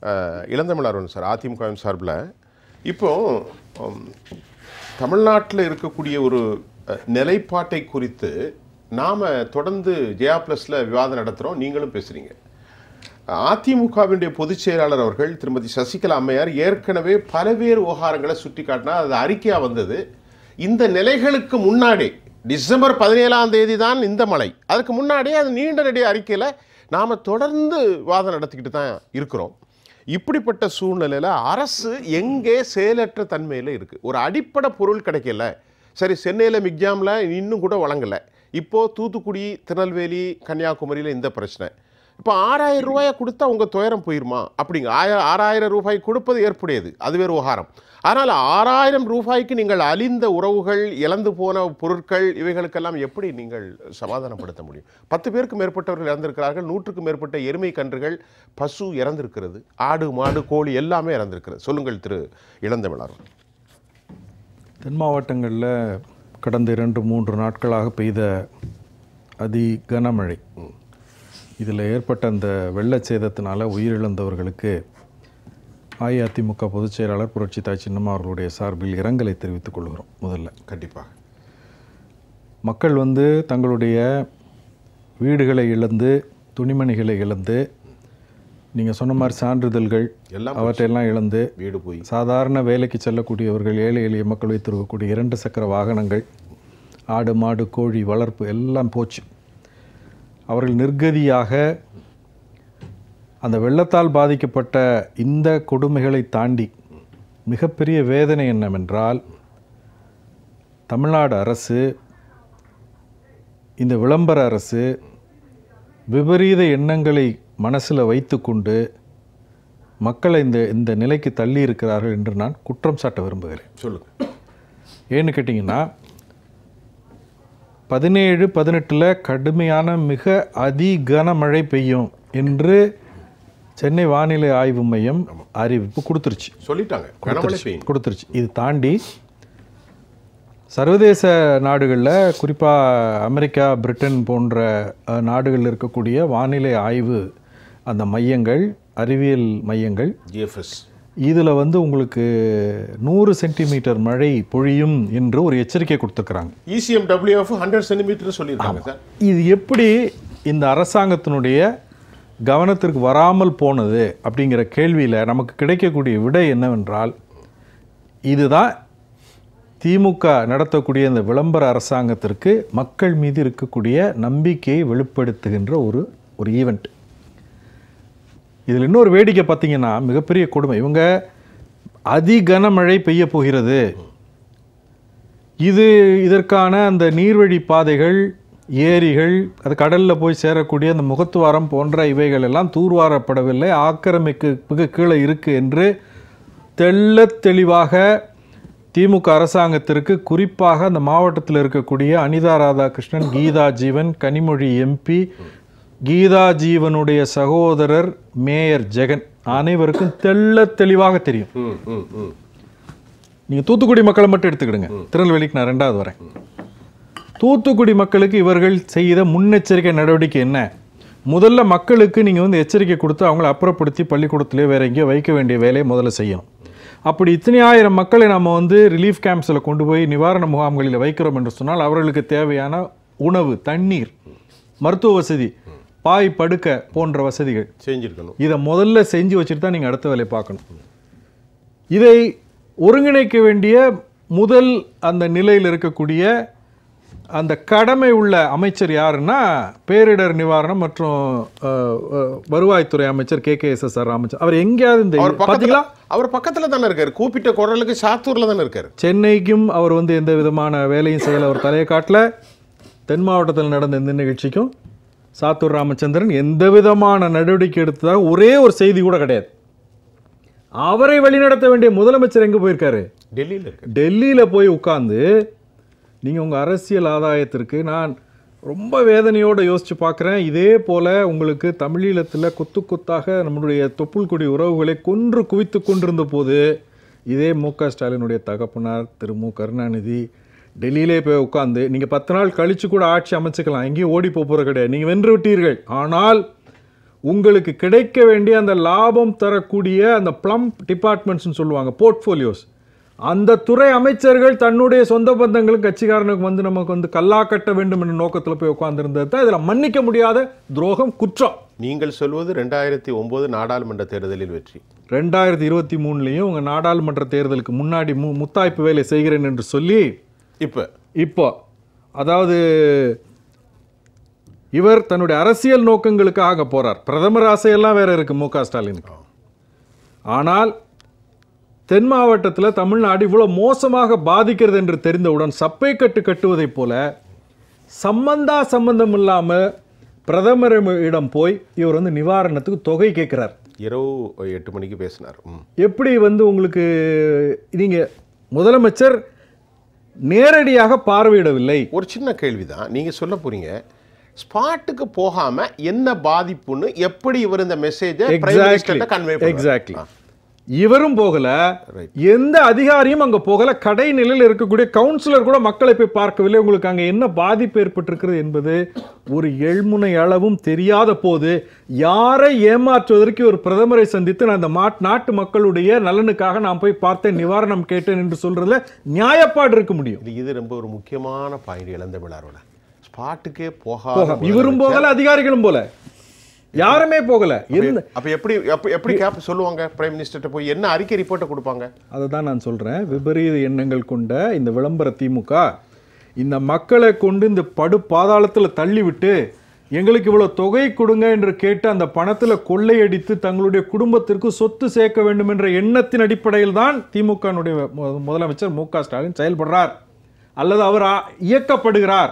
இளந்தமிழர் sir அதிமுகவின் சார்பில் இப்போ தமிழ்நாட்டில் இருக்கக்கூடிய ஒரு நிலைப்பாட்டை குறித்து நாம் தொடர்ந்து ஜெயா ப்ளஸில் விவாதம் நடத்துகிறோம், நீங்களும் பேசுகிறீங்க. அதிமுகவினுடைய பொதுச் செயலாளர் அவர்கள் திருமதி சசிகலா அம்மையார் ஏற்கனவே பல்வேறு விவகாரங்களை சுட்டி காட்டினா அது அறிக்கையாக வந்தது. இந்த நிலைகளுக்கு முன்னாடி டிசம்பர் 17 தான் இந்த மழை, அதுக்கு முன்னாடியே அது நீண்ட நெடிய அறிக்கையில் நாம் தொடர்ந்து விவாதம் நடத்திக்கிட்டு தான் இருக்கிறோம். இப்படிப்பட்ட சூழ்நிலையில் அரசு எங்கே செயலற்ற தன்மையில் இருக்குது. ஒரு அடிப்படை பொருள் கிடைக்கல. சரி, சென்னையில் மிக்ஜாமில் இன்னும் கூட வழங்கலை. இப்போது தூத்துக்குடி, திருநெல்வேலி, கன்னியாகுமரியில் இந்த பிரச்சனை. இப்போ 6000 ரூபாயை கொடுத்தா உங்கள் துயரம் போயிருமா? அப்படிங்க 6000 ரூபாய் கொடுப்பது ஏற்புடையது, அது வேறு விவகாரம். ஆனால் 6000 ரூபாய்க்கு நீங்கள் அழிந்த உறவுகள், இழந்து போன பொருட்கள், இவைகளுக்கெல்லாம் எப்படி நீங்கள் சமாதானப்படுத்த முடியும்? 10 பேருக்கு மேற்பட்டவர்கள் இறந்திருக்கிறார்கள், 100க்கும் மேற்பட்ட எருமை கன்றுகள், பசு இறந்திருக்கிறது, ஆடு மாடு கோழி எல்லாமே இறந்திருக்கிறது. சொல்லுங்கள் திரு இளந்தமிழர். தென் மாவட்டங்களில் கடந்த 2-3 நாட்களாக பெய்த அதி கனமழை, இதில் ஏற்பட்ட அந்த வெள்ளச்சேதத்தினால் உயிரிழந்தவர்களுக்கு அஇஅதிமுக பொதுச் செயலாளர் புரட்சி தாய் சின்னம்மா அவர்களுடைய சார்பில் இரங்கலை தெரிவித்துக் கொள்கிறோம். முதல்ல கண்டிப்பாக மக்கள் தங்களுடைய வீடுகளை இழந்து, துணிமணிகளை இழந்து, நீங்கள் சொன்ன மாதிரி சான்றிதழ்கள் அவற்றையெல்லாம் இழந்து வீடு போய் சாதாரண வேலைக்கு செல்லக்கூடியவர்கள், ஏழை எளிய மக்கள் வைத்திருக்கக்கூடிய 2 சக்கர வாகனங்கள், ஆடு மாடு கோழி வளர்ப்பு எல்லாம் போச்சு. அவர்கள் நிர்கதியாக அந்த வெள்ளத்தால் பாதிக்கப்பட்ட இந்த கொடுமைகளை தாண்டி மிகப்பெரிய வேதனை என்னவென்றால், தமிழ்நாடு அரசு, இந்த விளம்பர அரசு விபரீத எண்ணங்களை மனசில் வைத்து கொண்டு மக்களை இந்த நிலைக்கு தள்ளி இருக்கிறார்கள் என்று நான் குற்றம் சாட்ட விரும்புகிறேன். சொல்லுங்க. ஏன்னு கேட்டிங்கன்னா, 17-18 கடுமையான மிக அதி கனமழை பெய்யும் என்று சென்னை வானிலை ஆய்வு மையம் அறிவிப்பு கொடுத்துருச்சு, கொடுத்துருச்சு. இது தாண்டி சர்வதேச நாடுகளில், குறிப்பாக அமெரிக்கா, பிரிட்டன் போன்ற நாடுகளில் இருக்கக்கூடிய வானிலை ஆய்வு அந்த மையங்கள், அறிவியல் மையங்கள், GFS, இதில் உங்களுக்கு 100 சென்டிமீட்டர் மழை பொழியும் என்று ஒரு எச்சரிக்கை கொடுத்துருக்குறாங்க. ECMWF 100 சென்டிமீட்டர் சொல்லியிருக்காங்க சார். இது எப்படி இந்த அரசாங்கத்தினுடைய கவனத்திற்கு வராமல் போனது அப்படிங்கிற கேள்வியில் நமக்கு கிடைக்கக்கூடிய விடை என்னவென்றால், இதுதான் திமுக நடத்தக்கூடிய இந்த விளம்பர அரசாங்கத்திற்கு மக்கள் மீது இருக்கக்கூடிய நம்பிக்கையை வெளிப்படுத்துகின்ற ஒரு ஈவெண்ட். இதில் இன்னொரு வேடிக்கை பார்த்தீங்கன்னா, மிகப்பெரிய கொடுமை, இவங்க அதி கனமழை பெய்ய போகிறது, இதற்கான அந்த நீர்வழி பாதைகள், ஏரிகள், அது கடலில் போய் சேரக்கூடிய அந்த முகத்துவாரம் போன்ற இவைகள் எல்லாம் தூர்வாரப்படவில்லை, ஆக்கிரமிப்புக்கு கீழே இருக்குது என்று தெளிவாக திமுக அரசாங்கத்திற்கு, குறிப்பாக அந்த மாவட்டத்தில் இருக்கக்கூடிய அனிதா ராதாகிருஷ்ணன், கீதா ஜீவன், கனிமொழி MP, கீதா ஜீவனுடைய சகோதரர் மேயர் ஜெகன் அனைவருக்கும் தெளிவாக தெரியும். நீங்கள் தூத்துக்குடி மக்களை மட்டும் எடுத்துக்கிடுங்க, திருநெல்வேலிக்கு நான் 2வது வரேன். தூத்துக்குடி மக்களுக்கு இவர்கள் செய்த முன்னெச்சரிக்கை நடவடிக்கை என்ன? முதல்ல மக்களுக்கு நீங்கள் எச்சரிக்கை கொடுத்து அவங்கள அப்புறப்படுத்தி பள்ளிக்கூடத்திலே வேற எங்கேயோ வைக்க வேண்டிய வேலையை முதல்ல செய்யணும். அப்படி இத்தனை ஆயிரம் மக்களை நம்ம ரிலீஃப் கேம்ப்ஸில் கொண்டு போய் நிவாரண முகாம்களில் வைக்கிறோம் என்று சொன்னால், அவர்களுக்கு தேவையான உணவு, தண்ணீர், மருத்துவ வசதி, பாய் படுக்க போன்ற வசதிகள் செஞ்சிருக்கணும். இதை முதல்ல செஞ்சு வச்சுட்டு தான் நீங்கள் அடுத்த வேலையை பார்க்கணும். இதை ஒருங்கிணைக்க வேண்டிய முதல் அந்த நிலையில் இருக்கக்கூடிய அந்த கடமை உள்ள அமைச்சர் யாருன்னா, பேரிடர் நிவாரணம் மற்றும் வருவாய்த்துறை அமைச்சர் KKSSR அமைச்சர். அவர் எங்கேயாவது இந்த பார்த்தீங்களா? அவர் பக்கத்தில் தானே இருக்காரு, கூப்பிட்ட குரலுக்கு சாத்தூரில் தானே இருக்காரு. சென்னைக்கும் அவர் எந்த விதமான வேலையும் செய்யலை, அவர் தலையை காட்டல. தென் மாவட்டத்தில் நடந்த இந்த நிகழ்ச்சிக்கும் சாத்தூர் ராமச்சந்திரன் எந்த விதமான நடவடிக்கை எடுத்ததாக ஒரே ஒரு செய்தி கூட கிடையாது. அவரை வழிநடத்த வேண்டிய முதலமைச்சர் எங்கே போயிருக்காரு? டெல்லியில் போய் உட்கார்ந்து, நீங்கள் உங்கள் அரசியல் ஆதாயத்திற்கு, நான் ரொம்ப வேதனையோடு யோசித்து பார்க்குறேன், இதே போல் உங்களுக்கு தமிழீழத்தில் கொத்து கொத்தாக நம்முடைய தொப்புள் கொடி உறவுகளை கொன்று குவித்து கொண்டிருந்த போது, இதே MK ஸ்டாலினுடைய தகப்பனார் திரு மு கருணாநிதி டெல்லியிலே போய் உட்காந்து, நீங்கள் 10 நாள் கழித்து கூட ஆட்சி அமைச்சுக்கலாம், எங்கேயும் ஓடி போகிறது கிடையாது, நீங்கள் வென்று விட்டீர்கள், ஆனால் உங்களுக்கு கிடைக்க வேண்டிய அந்த லாபம் தரக்கூடிய அந்த ப்ளம் டிபார்ட்மெண்ட்ஸ்னு சொல்லுவாங்க, போர்ட்ஃபோலியோஸ், அந்த துறை அமைச்சர்கள் தன்னுடைய சொந்த பந்தங்களுக்கு கட்சிக்காரனுக்கு வந்து நமக்கு வந்து கல்லா கட்ட வேண்டும் என்ற நோக்கத்தில் போய் உட்கார்ந்துருந்தது தான் இதில் மன்னிக்க முடியாத துரோகம், குற்றம். நீங்கள் சொல்வது 2009 நாடாளுமன்ற தேர்தலில் வெற்றி. 2023 உங்கள் நாடாளுமன்ற தேர்தலுக்கு முன்னாடி முத்தாய்ப்பு வேலை செய்கிறேன் என்று சொல்லி இப்போ அதாவது இவர் தன்னுடைய அரசியல் நோக்கங்களுக்காக போறார். பிரதமர் ஆசையெல்லாம் வேற இருக்கு மு க ஸ்டாலினுக்கு. ஆனால் தென் மாவட்டத்தில் தமிழ்நாடு இவ்வளோ மோசமாக பாதிக்கிறது என்று தெரிந்தவுடன் சப்பை கட்டு கட்டுவதைப் போல சம்பந்தம் இல்லாமல் பிரதமரிடம் போய் இவர் வந்து நிவாரணத்துக்கு தொகை கேட்கிறார். இரவு 8 மணிக்கு பேசினார். எப்படி வந்து உங்களுக்கு நீங்கள் முதலமைச்சர் நேரடியாக பார்வையிடவில்லை. ஒரு சின்ன கேள்விதான், நீங்கள் சொல்ல போறீங்க ஸ்பாட்டுக்கு போகாம என்ன பாதிப்புன்னு எப்படி இவர் இந்த மெசேஜை கன்வே பண்ணார்? எக்ஸாக்ட்லி. இவரும் போகல, எந்த அதிகாரியும் அங்க போகல, கடை நிலையில் இருக்கக்கூடிய கவுன்சிலர் கூட மக்களை போய் பார்க்கவில்லை. உங்களுக்கு அங்க என்ன பாதிப்பு ஏற்பட்டிருக்கிறது என்பது ஒரு எள்முனை அளவும் தெரியாத போது யாரை ஏமாற்றுவதற்கு ஒரு பிரதமரை சந்தித்து நான் இந்த நாட்டு மக்களுடைய நலனுக்காக நான் போய் பார்த்தேன், நிவாரணம் கேட்டேன் என்று சொல்றதுல நியாயப்பாடு இருக்க முடியும். இது ரொம்ப ஒரு முக்கியமான பாயிண்ட். இழந்த விழாரோட ஸ்பாட்டுக்கே போக இவரும் போகல, அதிகாரிகளும் போல, யாருமே போகல. அப்ப எப்படி சொல்லுவாங்க பிரைம் மினிஸ்டர் போய் என்ன அறிக்கை ரிப்போர்ட்டை கொடுப்பாங்க? அதை தான் நான் சொல்றேன். விபரீத எண்ணங்கள் கொண்ட இந்த விளம்பர திமுக இந்த மக்களை கொண்டு இந்த படு பாதாளத்தில் தள்ளிவிட்டு எங்களுக்கு இவ்வளவு தொகை கொடுங்க என்று கேட்டு அந்த பணத்தில் கொள்ளையடித்து தங்களுடைய குடும்பத்திற்கு சொத்து சேர்க்க வேண்டும் என்ற எண்ணத்தின் அடிப்படையில் தான் திமுக முதலமைச்சர் மு க ஸ்டாலின் செயல்படுறார் அல்லது அவர் இயக்கப்படுகிறார்.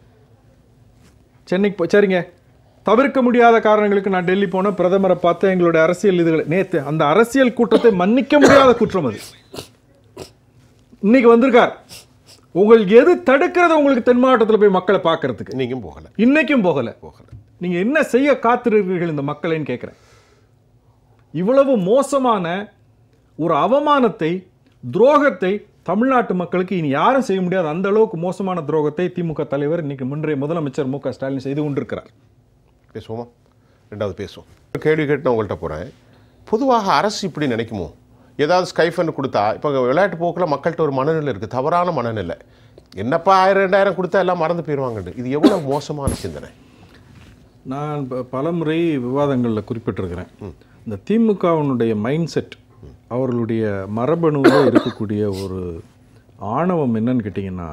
சென்னைக்கு சரிங்க, தவிர்க்க முடியாத காரணங்களுக்கு நான் டெல்லி போன பிரதமரை பார்த்து எங்களுடைய அரசியல் இதுகளை நேற்று அந்த அரசியல் கூட்டத்தை மன்னிக்க முடியாத குற்றம் அது. இன்னைக்கு வந்திருக்கார். உங்களுக்கு எது தடுக்கிறது உங்களுக்கு தென் மாவட்டத்தில் போய் மக்களை பார்க்கறதுக்கு? இன்னைக்கும் போகல. நீங்க என்ன செய்ய காத்திருக்கிறீர்கள் இந்த மக்களைன்னு கேட்கிறேன். இவ்வளவு மோசமான ஒரு அவமானத்தை, துரோகத்தை தமிழ்நாட்டு மக்களுக்கு இனி யாரும் செய்ய முடியாது. அந்த அளவுக்கு மோசமான துரோகத்தை திமுக தலைவர் இன்னைக்கு முன்றைய முதலமைச்சர் மு க ஸ்டாலின் செய்து கொண்டிருக்கிறார். பேசுவோமா? ரெண்டாவது பேசுவோம். கேள்வி கேட்டு நான் உங்கள்கிட்ட போகிறேன். பொதுவாக அரசு இப்படி நினைக்குமோ, ஏதாவது ஸ்கைஃபண்ட் கொடுத்தா இப்போ விளையாட்டு போக்கில் மக்கள்கிட்ட ஒரு மனநிலை இருக்குது, தவறான மனநிலை, என்னப்பா 1000-2000 கொடுத்தா எல்லாம் மறந்து போயிடுவாங்கன்னு. இது எவ்வளோ மோசமான சிந்தனை? நான் பலமுறை விவாதங்களில் குறிப்பிட்டிருக்கிறேன். இந்த திமுகவினுடைய மைண்ட் செட், அவர்களுடைய மரபணுவில் இருக்கக்கூடிய ஒரு ஆணவம் என்னன்னு கேட்டிங்கன்னா,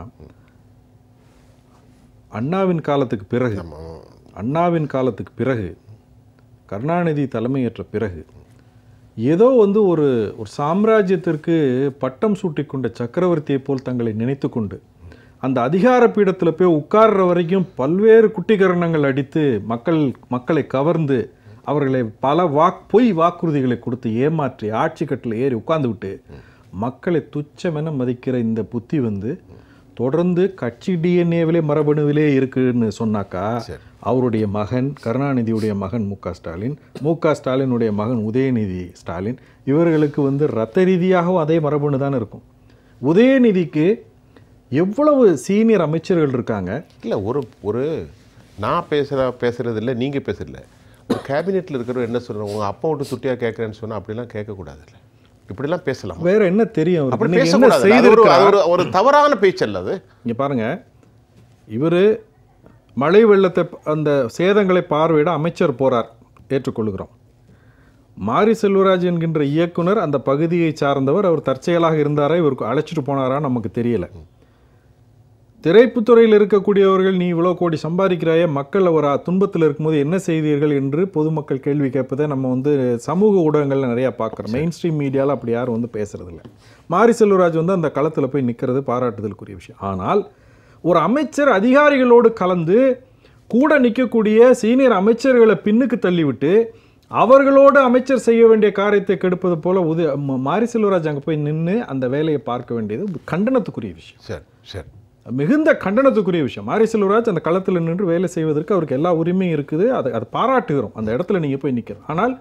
அண்ணாவின் காலத்துக்கு பிறகு கருணாநிதி தலைமையேற்ற பிறகு ஏதோ வந்து ஒரு சாம்ராஜ்யத்திற்கு பட்டம் சூட்டிக்கொண்ட சக்கரவர்த்தியை போல் தங்களை நினைத்து கொண்டு அந்த அதிகார பீடத்தில் போய் உட்கார்ற வரைக்கும் பல்வேறு குட்டிகரணங்கள் அடித்து மக்களை கவர்ந்து அவர்களை பல பொய் வாக்குறுதிகளை கொடுத்து ஏமாற்றி ஆட்சி கட்டில் ஏறி உட்கார்ந்து விட்டு மக்களை துச்சமென மதிக்கிற இந்த புத்தி வந்து தொடர்ந்து கட்சி டிஎன்ஏவிலே மரபணுவிலே இருக்குன்னு சொன்னாக்கா, அவருடைய மகன் கருணாநிதியுடைய மகன் மு க ஸ்டாலினுடைய மகன் உதயநிதி ஸ்டாலின், இவர்களுக்கு வந்து ரத்த ரீதியாகவும் அதே மரபணு தான் இருக்கும். உதயநிதிக்கு எவ்வளவு சீனியர் அமைச்சர்கள் இருக்காங்க. இல்லை, ஒரு நான் பேசுறது இல்லை, நீங்கள் பேசுறதில்ல, ஒரு கேபினெட்டில் இருக்கிறவர் என்ன சொல்கிறோம், உங்கள் அப்பா விட்டு துட்டியாக கேட்குறேன்னு சொன்னால் அப்படிலாம் கேட்கக்கூடாது. இல்லை, இப்படிலாம் பேசலாம். வேற என்ன தெரியும்? ஒரு தவறான பேச்சு அல்லது. இங்க பாருங்க, இவர் மழை வெள்ளத்தை அந்த சேதங்களை பார்வையிட அமைச்சர் போறார், ஏற்றுக்கொள்கிறோம். மாரி செல்வராஜ் என்கின்ற இயக்குனர் அந்த பகுதியை சார்ந்தவர், அவர் தற்செயலாக இருந்தாரா, இவருக்கு அழைச்சிட்டு போனாரா நமக்கு தெரியல. திரைப்புத்துறையில் இருக்கக்கூடியவர்கள் நீ இவ்வளோ கோடி சம்பாதிக்கிறாய, மக்கள் ஒரு துன்பத்தில் இருக்கும்போது என்ன செய்தீர்கள் என்று பொதுமக்கள் கேள்வி கேட்பதை நம்ம வந்து சமூக ஊடகங்களில் நிறையா பார்க்குறோம். மெயின் ஸ்ட்ரீம் மீடியாவில் அப்படி யாரும் வந்து பேசுறதில்ல. மாரி செல்வராஜ் வந்து அந்த களத்தில் போய் நிற்கிறது பாராட்டுதலுக்குரிய விஷயம். ஆனால் ஒரு அமைச்சர் அதிகாரிகளோடு கலந்து கூட நிற்கக்கூடிய சீனியர் அமைச்சர்களை பின்னுக்கு தள்ளிவிட்டு அவர்களோடு அமைச்சர் செய்ய வேண்டிய காரியத்தை கெடுப்பது போல மாரி செல்வராஜ் அங்கே போய் நின்று அந்த வேலையை பார்க்க வேண்டியது கண்டனத்துக்குரிய விஷயம். சரி, மிகுந்த கண்டனத்துக்குரிய விஷயம். மாரி செல்வராஜ் அந்த களத்தில் நின்று வேலை செய்வதற்கு அவருக்கு எல்லா உரிமையும் இருக்குது. அதை பாராட்டுகிறோம். அந்த இடத்துல நீங்கள் போய் நிற்கிறோம். ஆனால்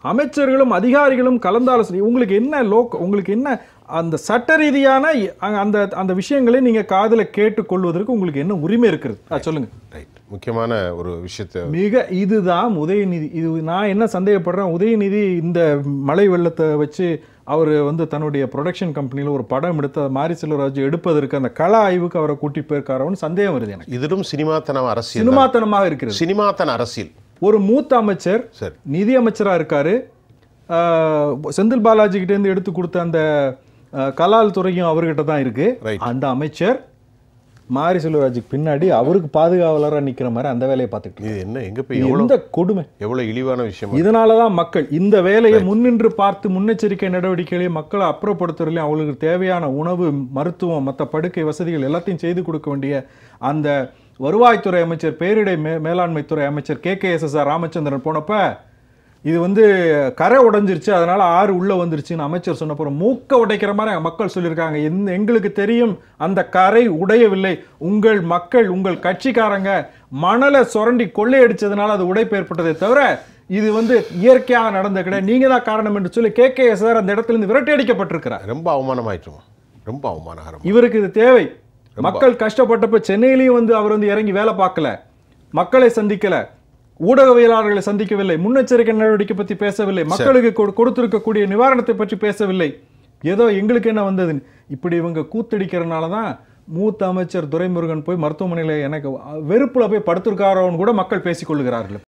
அமைச்சர்களும் அதிகாரிகளும் கலந்தாலோசனை. உங்களுக்கு என்ன உங்களுக்கு என்ன அந்த சட்ட ரீதியான அந்த அந்த விஷயங்களை நீங்க காதுல கேட்டுக்கொள்வதற்கு உங்களுக்கு என்ன உரிமை இருக்கிறது? சொல்லுங்க. ரைட், முக்கியமான ஒரு விஷயத்தை இதுதான் உதயநிதி. இது நான் என்ன சந்தேகப்படுறேன், உதயநிதி இந்த மழை வெள்ளத்தை வச்சு அவர் வந்து தன்னுடைய ப்ரொடக்ஷன் கம்பெனியில் ஒரு படம் எடுத்து மாரி செல்வராஜ் எடுப்பதற்கு அந்த கள ஆய்வுக்கு அவரை கூட்டி போயிருக்காரோன்னு சந்தேகம் வருது எனக்கு. இதிலும் சினிமாத்தனமாக இருக்கிறது. சினிமாத்தன அரசியல். ஒரு மூத்த அமைச்சர் நிதி அமைச்சராக இருக்காரு, செந்தில் பாலாஜி கிட்ட இருந்து எடுத்து கொடுத்த அந்த கலால் துறையும் அவர்கிட்ட தான் இருக்கு. அந்த அமைச்சர் மாரி செல்வராஜுக்கு பின்னாடி அவருக்கு பாதுகாவலராக நிற்கிற மாதிரி அந்த வேலையை பார்த்துட்டு என்ன எங்க போய் எந்த கொடுமை, எவ்வளவு இழிவான விஷயம். இதனாலதான் மக்கள் இந்த வேலையை முன்னின்று பார்த்து முன்னெச்சரிக்கை நடவடிக்கைகளையும் மக்களை அப்புறப்படுத்துறதுலையும் அவங்களுக்கு தேவையான உணவு, மருத்துவம், மற்ற படுக்கை வசதிகள் எல்லாத்தையும் செய்து கொடுக்க வேண்டிய அந்த வருவாய்த்துறை அமைச்சர், பேரிடை மேலாண்மைத்துறை அமைச்சர் KKSSR ராமச்சந்திரன் போனப்ப இது வந்து கரை உடைஞ்சிருச்சு, அதனால ஆறு உள்ள வந்துருச்சுன்னு அமைச்சர் சொன்னப்போ மூக்க உடைக்கிற மாதிரி மக்கள் சொல்லியிருக்காங்க. எங்களுக்கு தெரியும் அந்த கரை உடையவில்லை, உங்கள் மக்கள், உங்கள் கட்சிக்காரங்க மணலை சுரண்டி கொள்ளையடிச்சதுனால அது உடைப்பு ஏற்பட்டதை தவிர இது வந்து இயற்கையாக நடந்த கிடையாது, நீங்க தான் காரணம் என்று சொல்லி KKSSR அந்த இடத்துல இருந்து விரட்டி அடிக்கப்பட்டிருக்கிறார். ரொம்ப அவமானமாயிட்டு, ரொம்ப அவமானகரம். இவருக்கு இது தேவை. மக்கள் கஷ்டப்பட்டப்ப சென்னையிலையும் வந்து அவர் வந்து இறங்கி வேலை பார்க்கல, மக்களை சந்திக்கல, ஊடகவியலாளர்களை சந்திக்கவில்லை, முன்னெச்சரிக்கை நடவடிக்கை பற்றி பேசவில்லை, மக்களுக்கு கொடுத்திருக்கக்கூடிய நிவாரணத்தை பற்றி பேசவில்லை. ஏதோ எங்களுக்கு என்ன வந்தது இப்படி இவங்க கூத்தடிக்கிறதுனால தான் மூத்த அமைச்சர் துரைமுருகன் போய் மருத்துவமனையில் எனக்கு வெறுப்புல போய் படுத்திருக்காரோன்னு கூட மக்கள் பேசிக் கொள்ளுகிறார்கள்.